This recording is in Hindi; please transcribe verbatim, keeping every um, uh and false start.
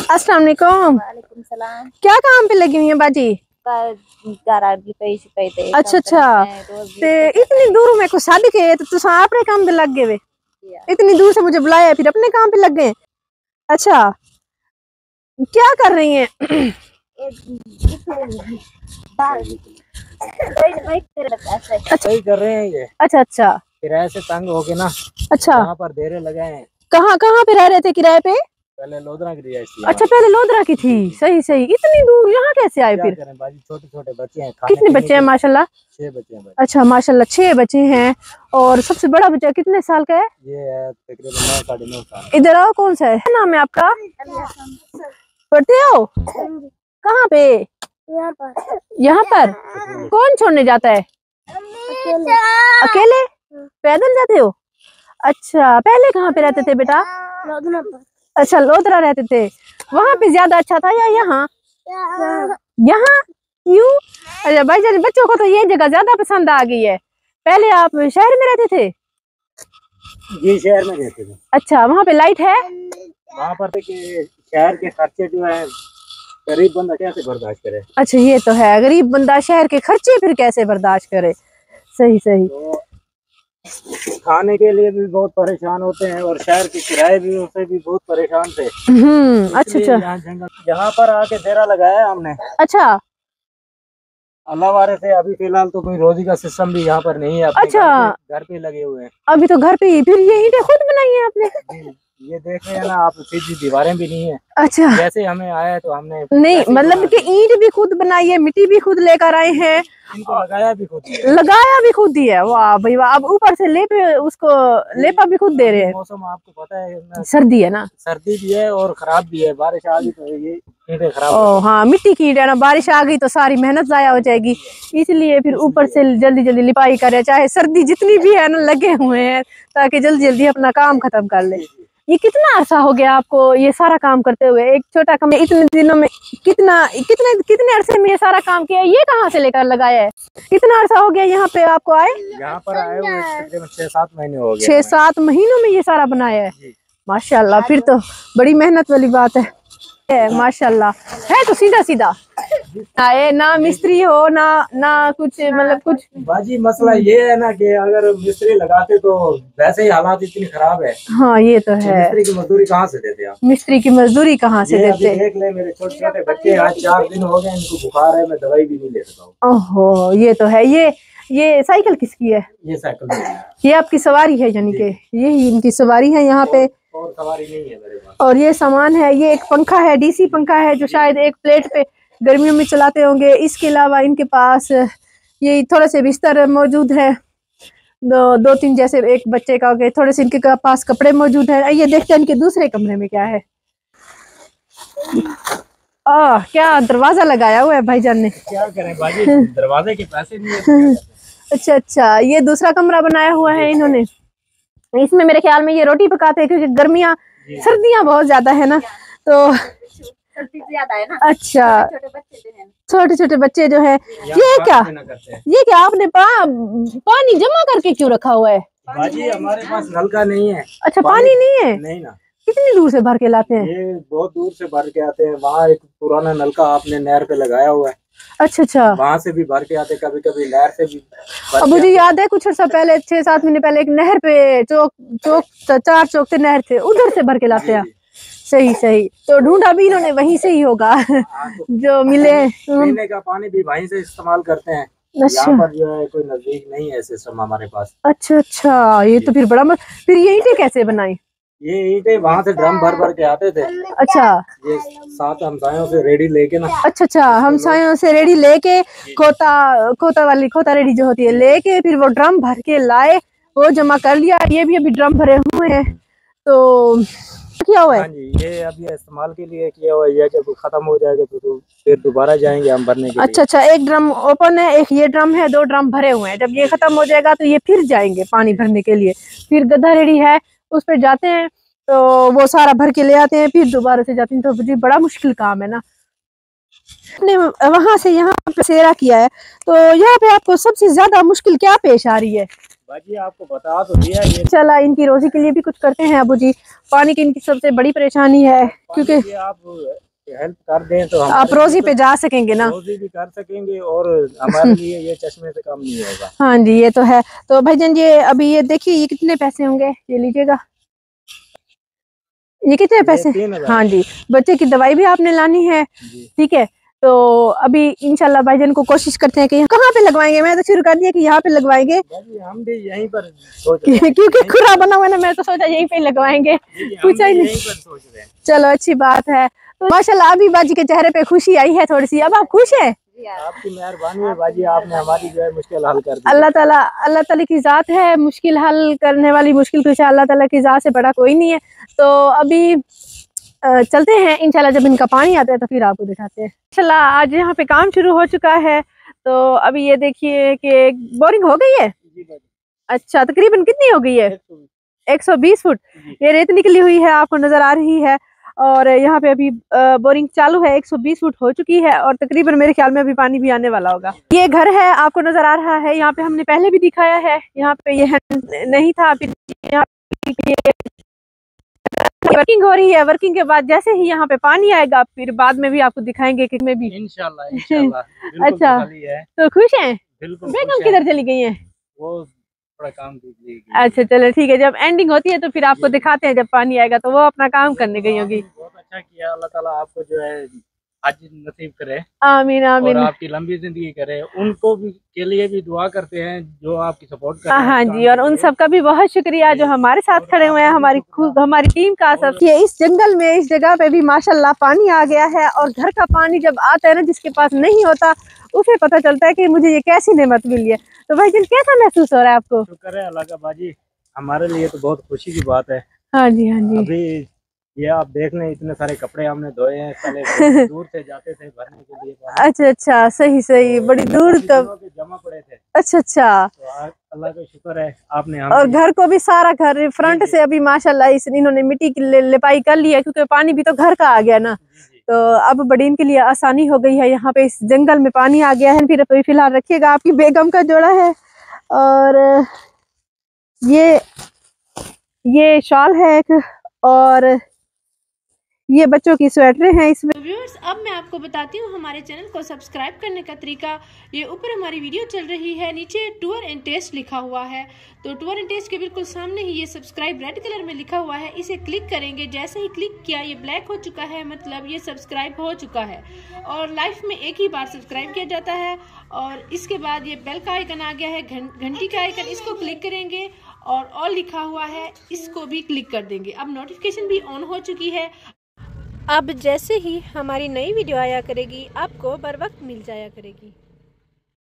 अस्सलाम वालेकुम। वालेकुम सलाम। क्या काम पे लगी हुई है बाजी? अच्छा अच्छा, ते इतनी दूर में को शादी के तो तुम अपने काम पे लग गए? इतनी दूर से मुझे बुलाया फिर अपने काम पे लग गए? अच्छा, क्या कर रही हैं? अच्छा कर रहे हैं ये। अच्छा अच्छा, किराए से तंग हो गए ना। अच्छा, यहाँ पर देरे लगाए हैं। कहाँ कहाँ पे रह रहे थे किराए पे? पहले लोधरा की रिहाइश थी। अच्छा, पहले लोधरा की थी। सही सही, इतनी दूर यहाँ कैसे आए फिर? बाजी छोटे छोटे बच्चे हैं। कितने बच्चे हैं माशाल्लाह? छह बच्चे हैं। अच्छा माशाल्लाह, छह बच्चे हैं। और सबसे बड़ा बच्चा कितने साल का है? ये है तकरीबन नौ साढ़े नौ साल। इधर आओ, कौन सा है? क्या नाम है आपका? पढ़ते हो कहाँ पे? यहाँ पर। यहाँ पर कौन छोड़ने जाता है? अकेले। अकेले पैदल जाते हो? अच्छा, पहले कहाँ पे रहते थे बेटा? लोधरा पर। अच्छा, लोधरा रहते थे। वहाँ पे ज्यादा अच्छा था या यहाँ? यहाँ क्यों? अच्छा भाईजान, बच्चों को तो ये जगह ज्यादा पसंद आ गई है। पहले आप शहर में रहते थे? ये शहर में रहते थे। अच्छा, वहाँ पे लाइट है? वहाँ पर कि शहर के खर्चे जो है गरीब बंदा कैसे बर्दाश्त करे। अच्छा, ये तो है, गरीब बंदा शहर के खर्चे फिर कैसे बर्दाश्त करे। सही सही। तो खाने के लिए भी बहुत परेशान होते हैं और शहर के किराए भी उससे भी बहुत परेशान थे। हम्म, अच्छा अच्छा। यहाँ जंगल यहाँ पर आके डेरा लगाया हमने। अच्छा, अल्लाह वारे से अभी फिलहाल तो कोई रोजी का सिस्टम भी यहाँ पर नहीं है। अच्छा, घर पे, घर पे लगे हुए हैं अभी तो घर पे ही। फिर ये ईंटें खुद बनाई है आपने? ये देख रहे हैं ना आप, सीधी दीवारें भी नहीं है। अच्छा, जैसे हमें आया तो हमने नहीं मतलब कि ईंट भी खुद बनाई है, मिट्टी भी खुद लेकर आए हैं, इनको लगाया भी खुद, लगाया भी खुद ही है। वाह भाई वाह। अब ऊपर से लेपे उसको लेपा भी खुद दे रहे हैं। मौसम आपको पता है ना, सर्दी है ना, सर्दी भी है और खराब भी है। बारिश आ गई तो ये ईंटें खराब। ओ हाँ, मिट्टी की ईंट है ना, बारिश आ गई तो सारी मेहनत जाया हो जाएगी। इसलिए फिर ऊपर से जल्दी जल्दी लिपाई करे, चाहे सर्दी जितनी भी है ना, लगे हुए हैं ताकि जल्दी जल्दी अपना काम खत्म कर ले। ये कितना अरसा हो गया आपको ये सारा काम करते हुए? एक छोटा कम इतने दिनों में कितना कितने कितने अरसे में ये सारा काम किया? ये कहाँ से लेकर लगाया है? कितना अरसा हो गया यहाँ पे आपको आए? यहाँ पर आए हुए तकरीबन छह सात महीने हो गए। छह सात महीनों में ये सारा बनाया है? माशाल्लाह, फिर तो बड़ी मेहनत वाली बात है। माशाल्लाह, है तो सीधा सीधा आए ना, मिस्त्री हो ना ना कुछ, मतलब कुछ। बाजी मसला ये है ना कि अगर मिस्त्री लगाते तो वैसे ही हालात इतनी खराब है। हाँ ये तो है। मिस्त्री की मजदूरी कहाँ से देते आप? मिस्त्री की मजदूरी कहाँ से देते? देख ले, मेरे छोटे छोटे बच्चे आज चार दिन हो गए, इनको बुखार है, मैं दवाई भी नहीं ले सकता। ओहो, ये तो है। ये ये साइकिल किसकी है? ये साइकिल ये आपकी सवारी है, यानी कि यही इनकी सवारी है यहाँ पे। और सवारी नहीं है मेरे पास। और ये सामान है, ये एक पंखा है, डीसी पंखा है, जो शायद एक प्लेट पे गर्मियों में चलाते होंगे। इसके अलावा इनके पास ये थोड़े से बिस्तर मौजूद है, दो दो तीन जैसे एक बच्चे का हो गए। थोड़े से इनके पास कपड़े मौजूद है। ये देखते हैं इनके दूसरे कमरे में क्या है। आ, क्या दरवाजा लगाया हुआ है भाईजान ने? क्या करें बाजी, दरवाजे के पैसे नहीं है। अच्छा अच्छा, ये दूसरा कमरा बनाया हुआ है इन्होंने। इसमें मेरे ख्याल में ये रोटी पकाते हैं, क्योंकि गर्मियाँ सर्दियाँ बहुत ज्यादा है ना, तो सर्दी ज्यादा है ना। अच्छा, छोटे बच्चे जो हैं, छोटे छोटे बच्चे जो है, ये क्या ये क्या आपने पा, पानी जमा करके क्यों रखा हुआ है? बाजी हमारे पास नलका नहीं है। अच्छा, पानी नहीं है? नहीं ना। कितनी दूर से भर के लाते हैं? ये बहुत दूर से भर के आते हैं। वहाँ एक पुराना नलका आपने नहर पे लगाया हुआ है। अच्छा अच्छा, वहाँ से भी भर के आते, कभी कभी नहर से भी। अब मुझे याद है कुछ अर्सा पहले, छह सात महीने पहले, एक नहर पे चौक चौक चार चौक से नहर थे, उधर से भर के लाते हैं। सही सही, तो ढूंढा भी इन्होंने वहीं से ही होगा। जो मिले। पीने का पानी भी वहीं से इस्तेमाल करते हैं। अच्छा, यहाँ पर जो है कोई नजदीक नहीं है सिस्टम हमारे पास। अच्छा अच्छा, ये तो फिर बड़ा मत... फिर ये ईंटें कैसे बनाई? ये ईंटें वहाँ से ड्रम भर भर के आते थे। अच्छा, ये सात हमसायों से रेडी लेके ना। अच्छा अच्छा, हमसायों से रेडी लेके, खोता खोता वाली खोता रेडी जो होती है लेके, फिर वो ड्रम भर के लाए, वो जमा कर लिया। ये भी अभी ड्रम भरे हुए हैं, तो किया हुआ है। हाँ जी, ये अब ये इस्तेमाल के लिए किया हुआ है। जब खत्म हो जाएगा तो, तो फिर दोबारा जाएंगे हम भरने के लिए। अच्छा अच्छा, एक ड्रम ओपन है, एक ये ड्रम है, दो ड्रम भरे हुए हैं। जब ये खत्म हो जाएगा तो ये फिर जाएंगे पानी भरने के लिए। फिर गड्ढा रेडी है, उस पर जाते हैं, तो वो सारा भर के ले आते हैं, फिर दोबारा से जाते हैं। तो मुझे बड़ा मुश्किल काम है ना। ने वहां से यहाँ पे सेरा किया है, तो यहाँ पे आपको सबसे ज्यादा मुश्किल क्या पेश आ रही है? बाजी आपको बता तो दिया ये। चला इनकी रोजी के लिए भी कुछ करते हैं अबू जी। पानी की इनकी सबसे बड़ी परेशानी है, क्योंकि आप हेल्प कर दें तो हम आप रोजी पे जा सकेंगे ना, रोजी भी कर सकेंगे और हमारे लिए ये चश्मे से कम नहीं होगा। हाँ जी ये तो है। तो भाईजान ये अभी ये देखिए ये कितने पैसे होंगे, ये लीजिएगा, ये कितने पैसे? हाँ जी, बच्चे की दवाई भी आपने लानी है, ठीक है। तो अभी इंशाल्लाह भाईजान को कोशिश करते हैं कि कहाँ पे लगवाएंगे। मैं तो शुरू कर दिया कि यहाँ पे लगवाएंगे, हम भी यहीं पर सोच रहे हैं क्योंकि खुरा बना हुआ है ना, मैं तो सोचा यहीं पे लगवाएंगे, पूछा ही नहीं। सोच रहे हैं। चलो अच्छी बात है। तो माशाल्लाह अभी बाजी के चेहरे पे खुशी आई है थोड़ी सी। अब आप खुश हैं? आपकी मेहरबानी है बाजी, आपने हमारी जो है मुश्किल हल कर दी। अल्लाह ताला अल्लाह ताला की जात है, मुश्किल हल करने वाली मुश्किल कुछ अल्लाह ताला की जात से बड़ा कोई नहीं है। तो अभी चलते हैं इंशाल्लाह, जब इनका पानी आता है तो फिर आपको दिखाते हैं। इंशाल्लाह आज यहाँ पे काम शुरू हो चुका है। तो अभी ये देखिए कि बोरिंग हो गई है। अच्छा, तकरीबन कितनी हो गई है? एक सौ बीस फुट ये रेत निकली हुई है, आपको नजर आ रही है। और यहाँ पे अभी बोरिंग चालू है, एक सौ बीस फुट हो चुकी है और तकरीबन मेरे ख्याल में अभी पानी भी आने वाला होगा। ये घर है, आपको नजर आ रहा है, यहाँ पे हमने पहले भी दिखाया है। यहाँ पे ये नहीं था, फिर यहाँ वर्किंग हो रही है। वर्किंग के बाद जैसे ही यहाँ पे पानी आएगा फिर बाद में भी आपको दिखाएंगे कि मैं भी इंशाल्लाह इंशाल्लाह। अच्छा है। तो खुश हैं? बिल्कुल। बेगम किधर चली गई है? वो थोड़ा काम कीजिए। अच्छा चलो ठीक है, जब एंडिंग होती है तो फिर आपको दिखाते हैं। जब पानी आएगा तो वो अपना काम करने गई होगी। बहुत अच्छा किया, अल्लाह ताला आपको जो है आज नसीब करे। आमीन आमीन। और आपकी लंबी जिंदगी करे। उनको भी के लिए भी दुआ करते हैं जो आपकी सपोर्ट कर रहे हैं। हाँ जी, और उन सब का भी बहुत शुक्रिया जो हमारे साथ खड़े हुए हैं, हमारी हमारी टीम का सब। ये इस जंगल में इस जगह पे भी माशाल्लाह पानी आ गया है। और घर का पानी जब आता है ना, जिसके पास नहीं होता उसे पता चलता है कि मुझे ये कैसी नेमत मिली है। तो भाई जिन कैसा महसूस हो रहा है आपको? शुक्र है अल्लाह का बाजी, हमारे लिए तो बहुत खुशी की बात है। हाँ जी हाँ जी। अभी ये आप देख लें, इतने सारे कपड़े हमने धोए हैं, पहले दूर से जाते थे भरने के लिए। अच्छा अच्छा, सही सही, बड़ी दूर तक जमा पड़े थे। अच्छा अच्छा, तो अल्लाह का शुक्र है आपने और घर को भी सारा घर फ्रंट से अभी माशाल्लाह इस इन्होंने मिट्टी की लिपाई कर ली है, क्योंकि पानी भी तो घर का आ गया ना। तो अब बड़ी इनके लिए आसानी हो गई है। यहाँ पे इस जंगल में पानी आ गया है। फिर अभी फिलहाल रखिएगा, आपकी बेगम का जोड़ा है। और ये ये शॉल है एक, और ये बच्चों की स्वेटरें हैं इसमें। तो व्यूअर्स, अब मैं आपको बताती हूँ हमारे चैनल को सब्सक्राइब करने का तरीका। ये ऊपर हमारी वीडियो चल रही है, नीचे टूर एंड टेस्ट लिखा हुआ है। तो टूर एंड टेस्ट के बिल्कुल सामने ही ये सब्सक्राइब रेड कलर में लिखा हुआ है, इसे क्लिक करेंगे। जैसे ही क्लिक किया ये ब्लैक हो चुका है, मतलब ये सब्सक्राइब हो चुका है। और लाइफ में एक ही बार सब्सक्राइब किया जाता है। और इसके बाद ये बेल का आइकन आ गया है, घंटी का आइकन, इसको क्लिक करेंगे और ऑल लिखा हुआ है, इसको भी क्लिक कर देंगे। अब नोटिफिकेशन भी ऑन हो चुकी है। अब जैसे ही हमारी नई वीडियो आया करेगी आपको बर वक्त मिल जाया करेगी।